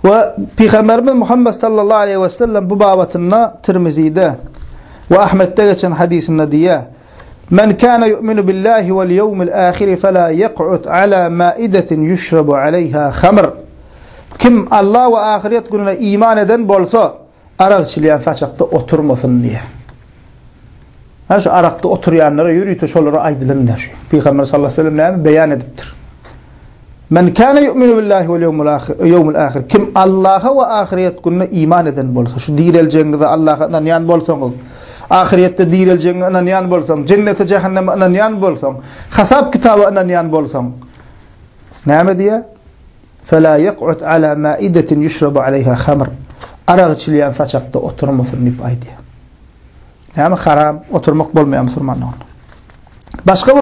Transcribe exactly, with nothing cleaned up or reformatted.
Ve Peygamberimiz Muhammed sallallahu aleyhi ve sellem bu babatında Tirmizi'de ve Ahmet'te geçen hadisinde diye: "Men kana yu'minu billahi vel yevmil ahir fela yaq'ud ala ma'idetin yushrabu aleyha khamr." Kim Allah ve ahiret gününe iman eden bolsa, arak içilen saçakta oturmasın diye. Ha şu arakta oturyanlara yürüyüp şolara aydılın şu. Peygamber sallallahu aleyhi ve sellem beyan ediptir. Men kana yu'minu billahi vel yevmil ahir. Kim Allah'a ve ahiret gününe iman eden bolsa, şu dirileceğinize Allah'a yan bolsanız, ahirette dirileceğinize yan bolsan, cennete cehenneme yan bolsan, hesap kitabına yan bolsan. Näme diye? Fela yaq'ud ala ma'idetin yushrabu aleyha khamr. Arak içilen saçakta oturmasın dip aydı. Yani haram oturmak bolmayan Müslümanlar. Başka